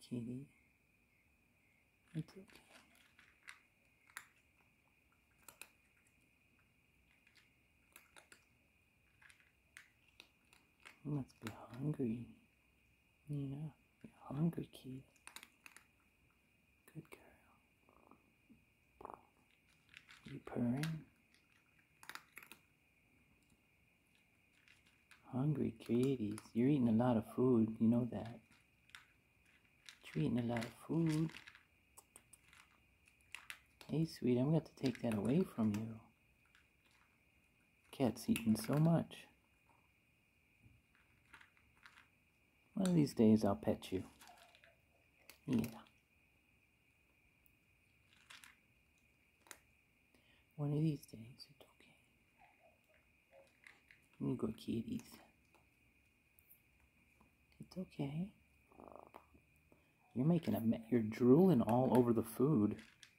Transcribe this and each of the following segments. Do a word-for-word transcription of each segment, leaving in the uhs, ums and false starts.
kitty. It's okay. You must be hungry. Yeah, you're hungry, kitty. Good girl. You purring? Hungry kitties. You're eating a lot of food. You know that. You're eating a lot of food. Hey, sweet, I'm going to take that away from you. Cat's eating so much. One of these days I'll pet you. Yeah. One of these days, it's okay. You go, kitties. It's okay. You're making a mess. You're drooling all over the food.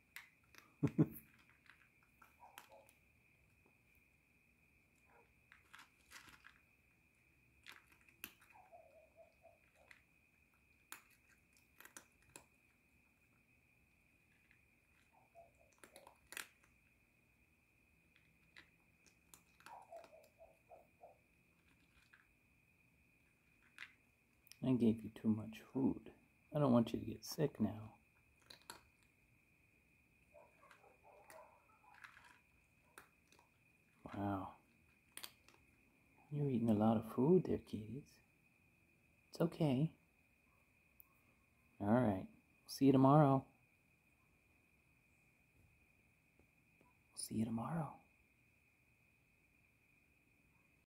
I gave you too much food. I don't want you to get sick now. Wow. You're eating a lot of food there, kitties. It's okay. Alright. See you tomorrow. See you tomorrow.